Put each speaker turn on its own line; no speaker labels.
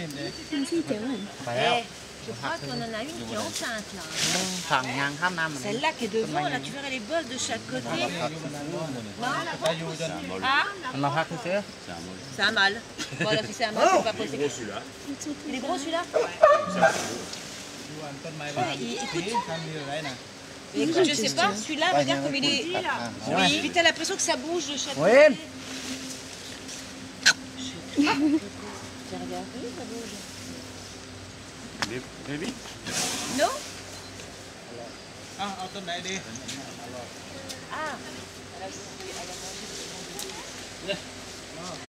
มินเลย
มันที่เจ๋วเหมือน
ไปแล้ว
Je crois qu'on en a une qui est enceinte là.
ฝั่งยางข้ามน้ำมัน
Celle-là qui est devant, là, tu verrais les bols de chaque côté.
อยู่จน
Ah,
มันมาพักซื้อ
c'est un mâle. Voilà, si c'est un mâle, c'est pas possible. Il est gros celui-là
อยู่ต้นไม้บ้านสีทำอยู่ไรนะ
Écoute, je sais pas, celui-là, regarde comme il est. Oui, puis t'as l'impression que ça bouge de chaque côté.
Win.
Tiens, regarde, oui, ça bouge.
Baby?
Non
เอาต้นไหนดี
Ah, elle a aussi- elle a mangé.